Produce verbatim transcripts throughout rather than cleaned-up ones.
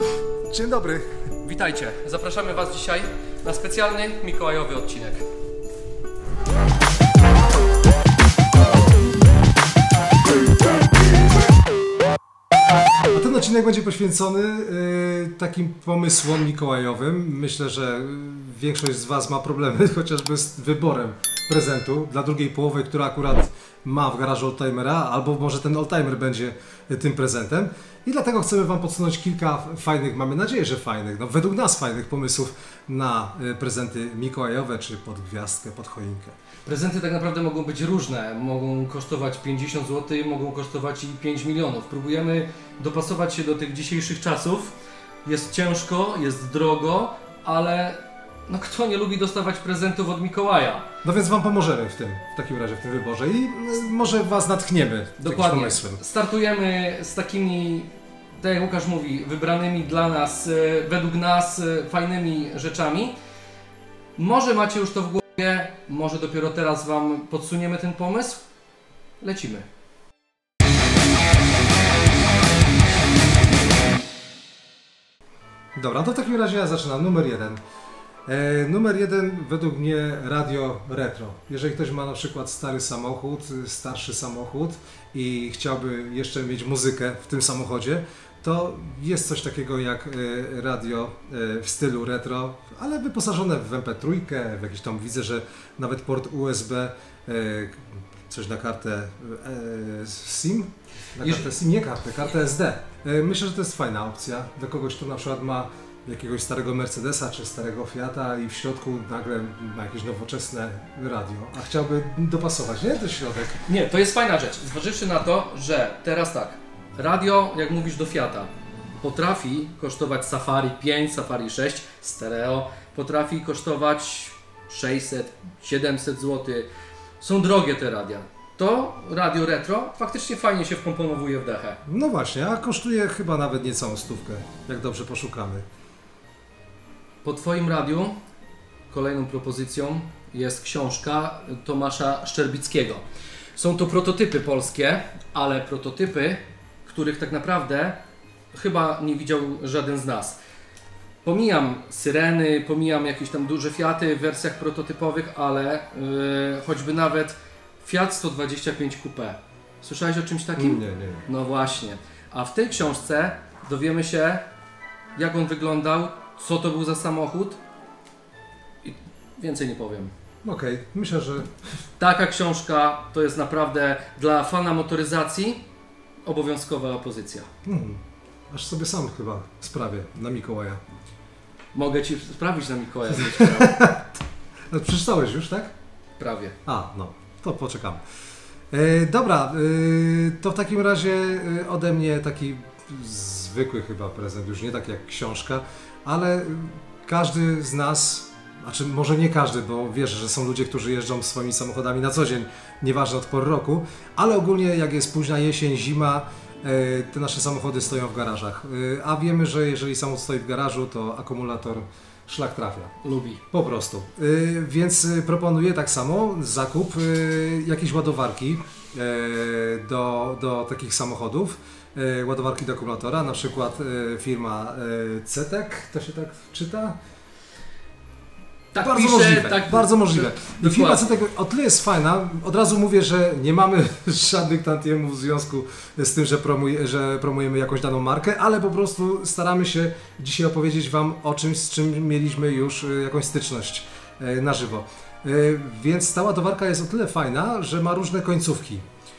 Dzień dobry. Witajcie. Zapraszamy Was dzisiaj na specjalny mikołajowy odcinek. A ten odcinek będzie poświęcony y, takim pomysłom mikołajowym. Myślę, że większość z Was ma problemy chociażby z wyborem prezentu dla drugiej połowy, która akurat ma w garażu oldtimera, albo może ten oldtimer będzie tym prezentem. I dlatego chcemy Wam podsunąć kilka fajnych, mamy nadzieję, że fajnych, no według nas fajnych pomysłów na prezenty mikołajowe, czy pod gwiazdkę, pod choinkę. Prezenty tak naprawdę mogą być różne. Mogą kosztować pięćdziesiąt złotych, mogą kosztować i pięć milionów. Próbujemy dopasować się do tych dzisiejszych czasów. Jest ciężko, jest drogo, ale no kto nie lubi dostawać prezentów od Mikołaja? No więc Wam pomożemy w tym, w takim razie w tym wyborze i może Was natchniemy Dokładnie. pomysłem. Startujemy z takimi, tak jak Łukasz mówi, wybranymi dla nas, według nas fajnymi rzeczami. Może macie już to w głowie, może dopiero teraz Wam podsuniemy ten pomysł. Lecimy. Dobra, to w takim razie ja zaczynam. Numer jeden. E, numer jeden według mnie radio retro. Jeżeli ktoś ma na przykład stary samochód, starszy samochód i chciałby jeszcze mieć muzykę w tym samochodzie, to jest coś takiego jak e, radio e, w stylu retro, ale wyposażone w em pe trzy, w jakiś tam widzę, że nawet port u es be, e, coś na kartę e, SIM, na kartę SIM, nie kartę, kartę es de. E, myślę, że to jest fajna opcja dla kogoś, kto na przykład ma jakiegoś starego Mercedesa czy starego Fiata i w środku nagle ma jakieś nowoczesne radio, a chciałby dopasować, nie? To środek. Nie, to jest fajna rzecz. Zważywszy na to, że teraz tak, radio, jak mówisz, do Fiata, potrafi kosztować Safari pięć, Safari sześć, stereo, potrafi kosztować sześćset, siedemset złotych. Są drogie te radia. To radio retro faktycznie fajnie się wkomponowuje w dechę. No właśnie, a kosztuje chyba nawet niecałą stówkę, jak dobrze poszukamy. Po Twoim radiu kolejną propozycją jest książka Tomasza Szczerbickiego. Są to prototypy polskie, ale prototypy, których tak naprawdę chyba nie widział żaden z nas. Pomijam Syreny, pomijam jakieś tam duże Fiaty w wersjach prototypowych, ale yy, choćby nawet Fiat sto dwadzieścia pięć Coupé. Słyszałeś o czymś takim? Nie, nie. No właśnie. A w tej książce dowiemy się, jak on wyglądał, co to był za samochód i więcej nie powiem. Okej, okay. Myślę, że... Taka książka to jest naprawdę dla fana motoryzacji obowiązkowa pozycja. Hmm. Aż sobie sam chyba sprawię na Mikołaja. Mogę Ci sprawić na Mikołaja. Ale przeczytałeś już, tak? Prawie. A, no. To poczekam. E, dobra, e, to w takim razie e, ode mnie taki zwykły chyba prezent, już nie tak jak książka, ale każdy z nas, znaczy może nie każdy, bo wiesz, że są ludzie, którzy jeżdżą swoimi samochodami na co dzień, nieważne od pory roku, ale ogólnie jak jest późna jesień, zima, e, te nasze samochody stoją w garażach, e, a wiemy, że jeżeli samochód stoi w garażu, to akumulator szlak trafia. Lubi. Po prostu. Yy, więc proponuję tak samo zakup yy, jakiejś ładowarki yy, do, do takich samochodów. Yy, ładowarki do akumulatora, na przykład yy, firma yy, Cetek, to się tak czyta? Tak bardzo pisze, możliwe, tak, bardzo możliwe. I firma dokładnie. Cetek o tyle jest fajna, od razu mówię, że nie mamy żadnych tantiemów w związku z tym, że, promuj, że promujemy jakąś daną markę, ale po prostu staramy się dzisiaj opowiedzieć Wam o czymś, z czym mieliśmy już jakąś styczność na żywo. Więc ta ładowarka jest o tyle fajna, że ma różne końcówki.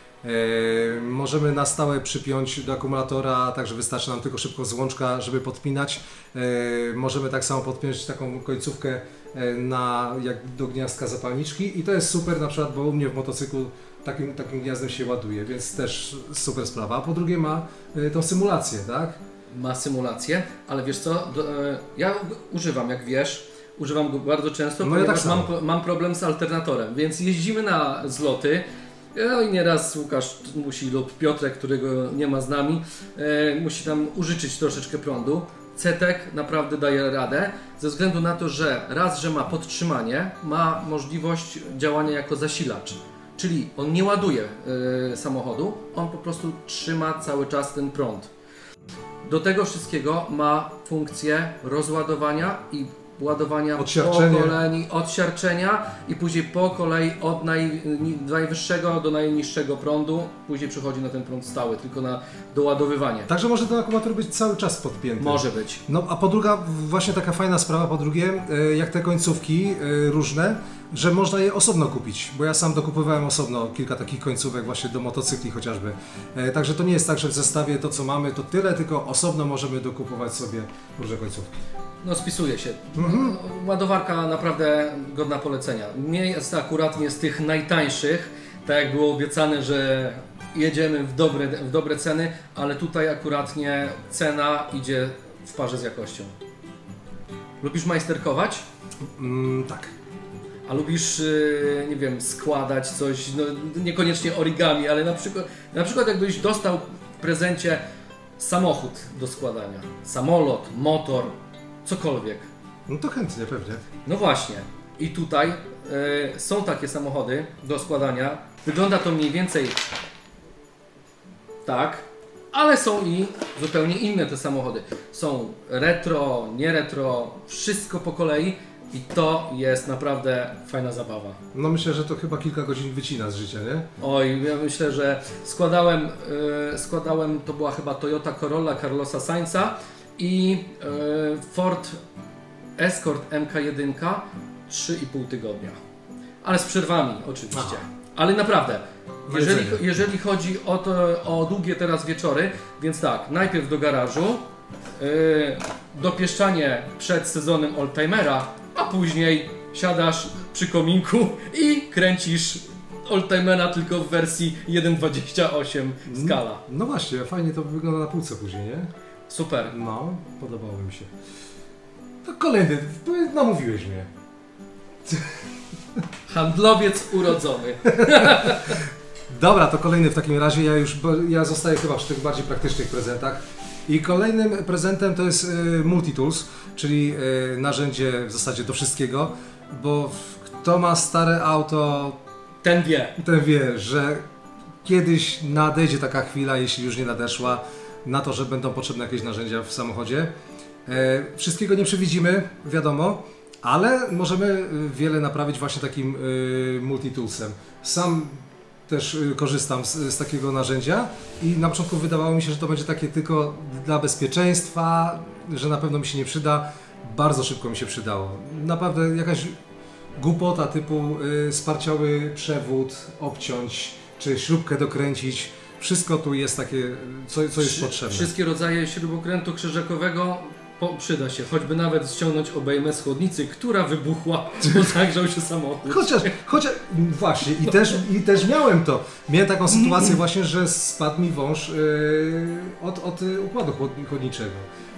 E, możemy na stałe przypiąć do akumulatora, także wystarczy nam tylko szybko złączka, żeby podpinać. E, możemy tak samo podpiąć taką końcówkę e, na, jak do gniazdka zapalniczki i to jest super, na przykład, bo u mnie w motocyklu takim, takim gniazdem się ładuje, więc też super sprawa. A po drugie ma e, tą symulację, tak? Ma symulację, ale wiesz co, do, e, ja używam, jak wiesz, używam go bardzo często, no ponieważ ja tak mam, mam problem z alternatorem, więc jeździmy na zloty. No i nieraz Łukasz musi lub Piotrek, którego nie ma z nami, e, musi tam użyczyć troszeczkę prądu. Cetek naprawdę daje radę, ze względu na to, że raz, że ma podtrzymanie, ma możliwość działania jako zasilacz. Czyli on nie ładuje e, samochodu, on po prostu trzyma cały czas ten prąd. Do tego wszystkiego ma funkcję rozładowania i ładowania odsiarczenie. po kolei, odsiarczenia i później po kolei od naj, najwyższego do najniższego prądu, później przychodzi na ten prąd stały, tylko na doładowywanie. Także może ten akumulator być cały czas podpięty. Może być. No a po druga, właśnie taka fajna sprawa, po drugie, jak te końcówki różne, że można je osobno kupić, bo ja sam dokupowałem osobno kilka takich końcówek właśnie do motocykli chociażby. Także to nie jest tak, że w zestawie to co mamy to tyle, tylko osobno możemy dokupować sobie różne końcówki. No spisuje się. Mhm. Ładowarka naprawdę godna polecenia. Nie jest akuratnie z tych najtańszych, tak jak było obiecane, że jedziemy w dobre, w dobre ceny, ale tutaj akuratnie cena idzie w parze z jakością. Lubisz majsterkować? Mm, tak. A lubisz, nie wiem, składać coś, no niekoniecznie origami, ale na przykład, na przykład jakbyś dostał w prezencie samochód do składania, samolot, motor, cokolwiek. No to chętnie, pewnie. No właśnie. I tutaj y, są takie samochody do składania. Wygląda to mniej więcej tak, ale są i zupełnie inne te samochody. Są retro, nie retro, wszystko po kolei i to jest naprawdę fajna zabawa. No myślę, że to chyba kilka godzin wycina z życia, nie? Oj, ja myślę, że składałem, y, składałem, to była chyba Toyota Corolla Carlosa Sainza i y, Ford Escort M K jeden trzy i pół tygodnia. Ale z przerwami oczywiście. Aha. Ale naprawdę, jeżeli, jeżeli chodzi o, to, o długie teraz wieczory, więc tak, najpierw do garażu, yy, dopieszczanie przed sezonem oldtimera, a później siadasz przy kominku i kręcisz oldtimera tylko w wersji jeden dwadzieścia osiem skala. No, no właśnie, fajnie to wygląda na półce później, nie? Super. No, podobało mi się. To kolejny, namówiłeś mnie. Handlowiec urodzony. Dobra, to kolejny w takim razie, ja już ja zostaję chyba przy tych bardziej praktycznych prezentach. I kolejnym prezentem to jest y, Multitools, czyli y, narzędzie w zasadzie do wszystkiego, bo kto ma stare auto, ten wie. Ten wie, że kiedyś nadejdzie taka chwila, jeśli już nie nadeszła, na to, że będą potrzebne jakieś narzędzia w samochodzie. E, wszystkiego nie przewidzimy, wiadomo, ale możemy wiele naprawić właśnie takim y, multitoolsem. Sam też y, korzystam z, z takiego narzędzia i na początku wydawało mi się, że to będzie takie tylko dla bezpieczeństwa, że na pewno mi się nie przyda. Bardzo szybko mi się przydało. Naprawdę jakaś głupota typu y, sparciały przewód obciąć, czy śrubkę dokręcić. Wszystko tu jest takie, co, co jest potrzebne. Wszystkie rodzaje śrubokrętu krzyżakowego po, przyda się, choćby nawet ściągnąć obejmę z chłodnicy, która wybuchła, bo zagrzał się samochód. Chociaż, chociaż właśnie i też, i też miałem to. Miałem taką sytuację właśnie, że spadł mi wąż yy, od, od układu chłodniczego.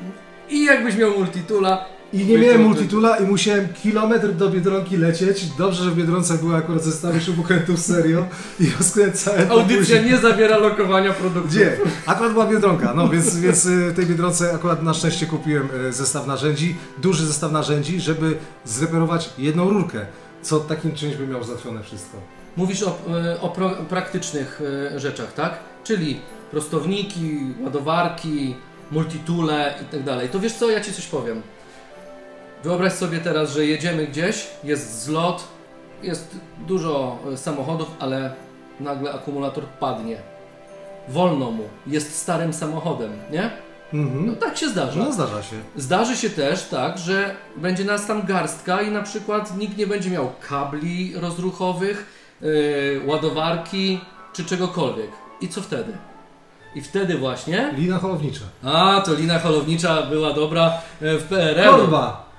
I jakbyś miał multitoola. I nie miałem multitoola i musiałem kilometr do Biedronki lecieć. Dobrze, że w Biedronce były akurat zestawy śrubokrętów serio i rozkręcałem. Audycja nie zawiera lokowania produktów. Gdzie? Akurat była Biedronka, no więc, więc w tej Biedronce akurat na szczęście kupiłem zestaw narzędzi, duży zestaw narzędzi, żeby zreperować jedną rurkę. Co takim czymś by miał załatwione wszystko. Mówisz o, o pro, praktycznych rzeczach, tak? Czyli prostowniki, ładowarki, multitoole i tak dalej. To wiesz co, ja Ci coś powiem. Wyobraź sobie teraz, że jedziemy gdzieś, jest zlot, jest dużo samochodów, ale nagle akumulator padnie. Wolno mu, jest starym samochodem, nie? Mhm. No tak się zdarza. No zdarza się. Zdarzy się też tak, że będzie nas tam garstka i na przykład nikt nie będzie miał kabli rozruchowych, yy, ładowarki czy czegokolwiek. I co wtedy? I wtedy właśnie... Lina holownicza. A, to lina holownicza była dobra w P R L-u. Korba!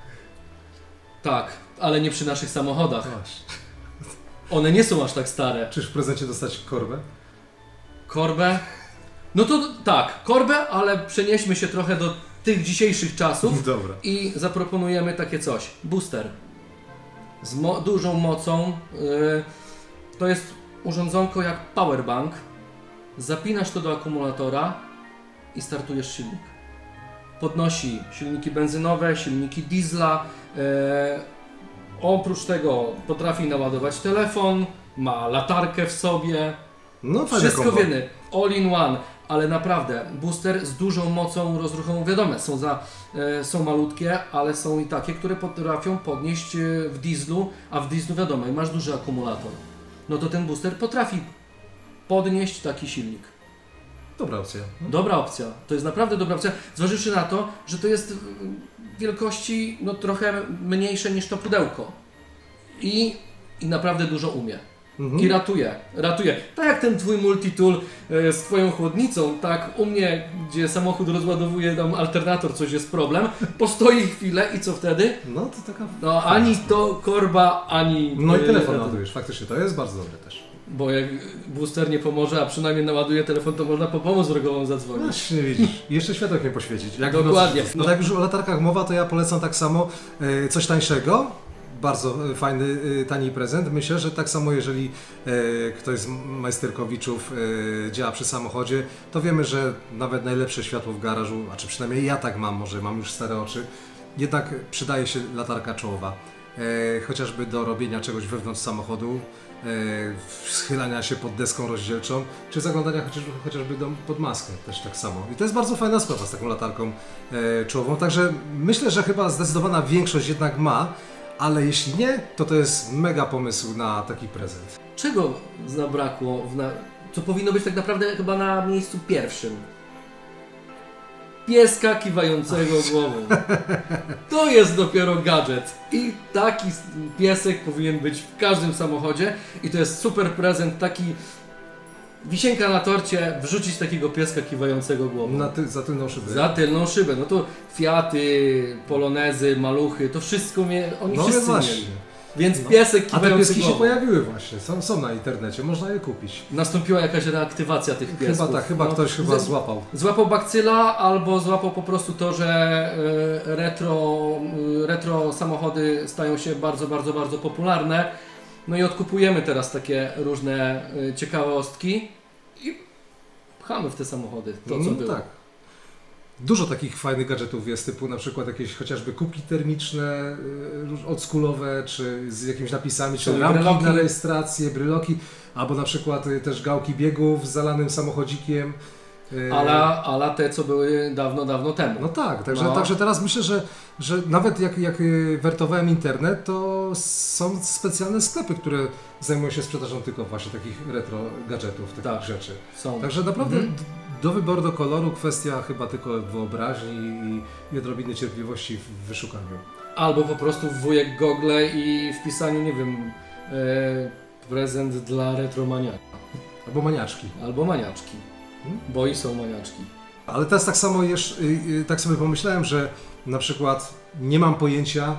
Tak, ale nie przy naszych samochodach. Właśnie. One nie są aż tak stare. Czyż w prezencie dostać korbę? Korbę? No to tak, korbę, ale przenieśmy się trochę do tych dzisiejszych czasów. Dobra. I zaproponujemy takie coś. Booster. Z mo dużą mocą. Yy, to jest urządzonko jak powerbank. Zapinasz to do akumulatora i startujesz silnik. Podnosi silniki benzynowe, silniki diesla. E, oprócz tego potrafi naładować telefon, ma latarkę w sobie. No, wszystko w jednym. All in one. ale naprawdę booster z dużą mocą rozruchową, wiadomo, są, za, e, są malutkie, ale są i takie, które potrafią podnieść e, w dieslu, a w dieslu wiadomo, masz duży akumulator, no to ten booster potrafi podnieść taki silnik. Dobra opcja. Dobra opcja, to jest naprawdę dobra opcja, zważywszy na to, że to jest wielkości no, trochę mniejsze niż to pudełko i, i naprawdę dużo umie. Mhm. I ratuje, ratuje. Tak jak ten twój multitool e, z twoją chłodnicą, tak u mnie, gdzie samochód rozładowuje tam alternator, coś jest problem, postoi chwilę i co wtedy? No to taka... No ani to korba, ani... No i telefon ładujesz, faktycznie, to jest bardzo dobre też. Bo jak booster nie pomoże, a przynajmniej naładuje telefon, to można po pomoc drogową zadzwonić. Właśnie widzisz. I jeszcze światełkiem poświecić. Jak Dokładnie. No, no tak już o latarkach mowa, to ja polecam tak samo e, coś tańszego. Bardzo fajny, e, tani prezent. Myślę, że tak samo jeżeli e, ktoś z majsterkowiczów e, działa przy samochodzie, to wiemy, że nawet najlepsze światło w garażu, a czy przynajmniej ja tak mam, może mam już stare oczy, jednak przydaje się latarka czołowa. E, chociażby do robienia czegoś wewnątrz samochodu, e, schylania się pod deską rozdzielczą, czy zaglądania chociażby, chociażby do, pod maskę, też tak samo. I to jest bardzo fajna sprawa z taką latarką e, czołową, także myślę, że chyba zdecydowana większość jednak ma, ale jeśli nie, to to jest mega pomysł na taki prezent. Czego zabrakło, w na... co powinno być tak naprawdę chyba na miejscu pierwszym? Pieska kiwającego głową. To jest dopiero gadżet. I taki piesek powinien być w każdym samochodzie. I to jest super prezent, taki wisienka na torcie, wrzucić takiego pieska kiwającego głową. Na ty, za tylną szybę. Za tylną szybę. No to Fiaty, Polonezy, Maluchy, to wszystko mnie, oni no wszyscy właśnie. mieli. Więc no. piesek kiwający głową. A te pieski się pojawiły właśnie, są, są na internecie, można je kupić. Nastąpiła jakaś reaktywacja tych piesków. Chyba tak, chyba no, ktoś chyba złapał. Złapał bakcyla albo złapał po prostu to, że y, retro, y, retro samochody stają się bardzo, bardzo, bardzo popularne. No i odkupujemy teraz takie różne y, ciekawostki i pchamy w te samochody to, co mm, było. Tak. Dużo takich fajnych gadżetów jest, typu na przykład jakieś chociażby kubki termiczne, yy, oldschoolowe, czy z jakimiś napisami, czy ramki bryloki na rejestrację, bryloki, albo na przykład y, też gałki biegów z zalanym samochodzikiem. Yy. Ala, ala te, co były dawno, dawno temu. No tak, także, no. także teraz myślę, że, że nawet jak, jak wertowałem internet, to są specjalne sklepy, które zajmują się sprzedażą tylko właśnie takich retro gadżetów, takich tak, rzeczy. Są. Także naprawdę mhm. do wyboru, do koloru kwestia chyba tylko wyobraźni i, i odrobiny cierpliwości w wyszukaniu. Albo po prostu wujek Google i wpisaniu, nie wiem, e, prezent dla retromaniaka. Albo maniaczki. Albo maniaczki. Hmm? Bo i są maniaczki. Ale teraz tak samo jeszcze, tak sobie pomyślałem, że na przykład nie mam pojęcia,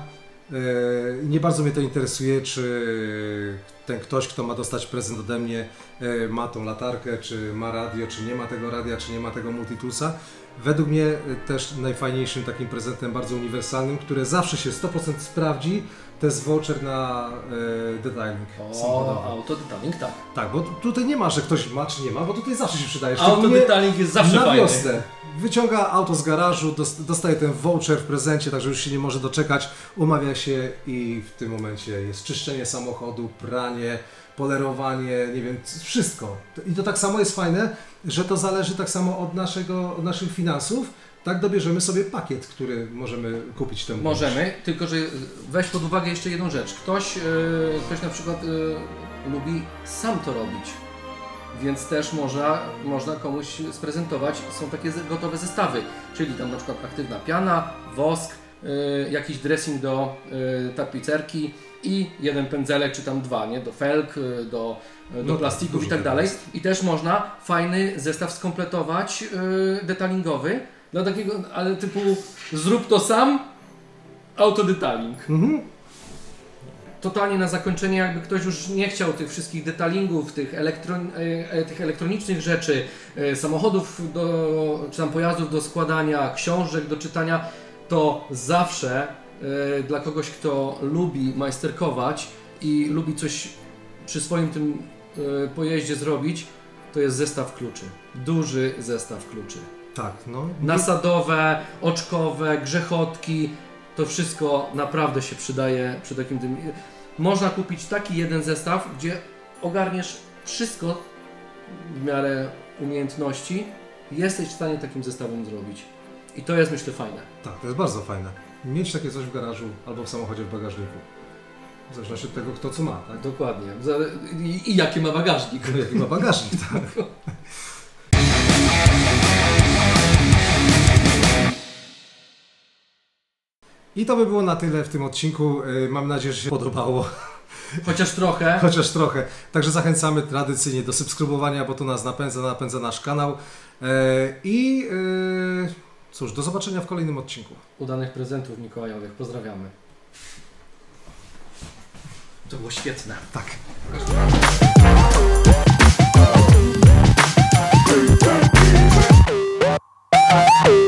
nie bardzo mnie to interesuje, czy ten ktoś, kto ma dostać prezent ode mnie, ma tą latarkę, czy ma radio, czy nie ma tego radia, czy nie ma tego multitoolsa. Według mnie też najfajniejszym takim prezentem, bardzo uniwersalnym, który zawsze się sto procent sprawdzi, to jest voucher na e, detailing samochodowy. O, autodetailing, tak. Tak, bo tutaj nie ma, że ktoś ma czy nie ma, bo tutaj zawsze się przydaje. Autodetailing jest zawsze na fajny. wiosnę. Wyciąga auto z garażu, dostaje ten voucher w prezencie, także już się nie może doczekać, umawia się i w tym momencie jest czyszczenie samochodu, pranie, polerowanie, nie wiem, wszystko. I to tak samo jest fajne, że to zależy tak samo od, naszego, od naszych finansów. Tak dobierzemy sobie pakiet, który możemy kupić temu. Możemy, tylko że weź pod uwagę jeszcze jedną rzecz. Ktoś, yy, ktoś na przykład yy, lubi sam to robić, więc też można, można komuś sprezentować. Są takie gotowe zestawy, czyli tam na przykład aktywna piana, wosk, yy, jakiś dressing do yy, tapicerki i jeden pędzelek, czy tam dwa, nie? Do felg, yy, do, yy, do no, plastików i tak dalej. I też można fajny zestaw skompletować, yy, detailingowy. Dla takiego, ale typu zrób to sam, autodetailing. Mhm. Totalnie na zakończenie, jakby ktoś już nie chciał tych wszystkich detailingów, tych, elektron, e, tych elektronicznych rzeczy, e, samochodów do, czy tam pojazdów do składania, książek do czytania, to zawsze e, dla kogoś, kto lubi majsterkować i lubi coś przy swoim tym e, pojeździe zrobić, to jest zestaw kluczy. Duży zestaw kluczy. Tak, no. Nasadowe, oczkowe, grzechotki, to wszystko naprawdę się przydaje przy takim tym. Można kupić taki jeden zestaw, gdzie ogarniesz wszystko w miarę umiejętności jesteś w stanie takim zestawem zrobić. I to jest, myślę, fajne. Tak, to jest bardzo fajne. Mieć takie coś w garażu albo w samochodzie w bagażniku. W zależności od tego, kto co ma, tak? Dokładnie. I, i jaki ma bagażnik. Jaki ma bagażnik, tak. I to by było na tyle w tym odcinku. Mam nadzieję, że się podobało. Chociaż trochę. Chociaż trochę. Także zachęcamy tradycyjnie do subskrybowania, bo to nas napędza, napędza nasz kanał. I cóż, do zobaczenia w kolejnym odcinku. Udanych prezentów mikołajowych. Pozdrawiamy. To było świetne. Tak.